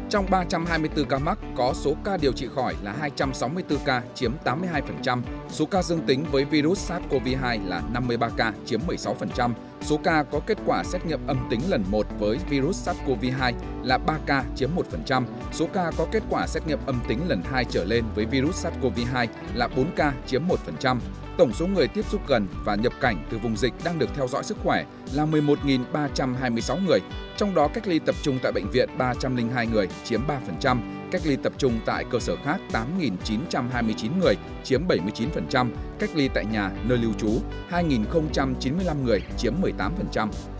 Trong 324 ca mắc, có số ca điều trị khỏi là 264 ca, chiếm 82%, số ca dương tính với virus SARS-CoV-2 là 53 ca, chiếm 16%, số ca có kết quả xét nghiệm âm tính lần 1 với virus SARS-CoV-2 là 3 ca, chiếm 1%, số ca có kết quả xét nghiệm âm tính lần 2 trở lên với virus SARS-CoV-2 là 4 ca, chiếm 1%. Tổng số người tiếp xúc gần và nhập cảnh từ vùng dịch đang được theo dõi sức khỏe là 11.326 người, trong đó cách ly tập trung tại bệnh viện 302 người, chiếm 3%, cách ly tập trung tại cơ sở khác 8.929 người, chiếm 79%, cách ly tại nhà nơi lưu trú 2.095 người, chiếm 18%.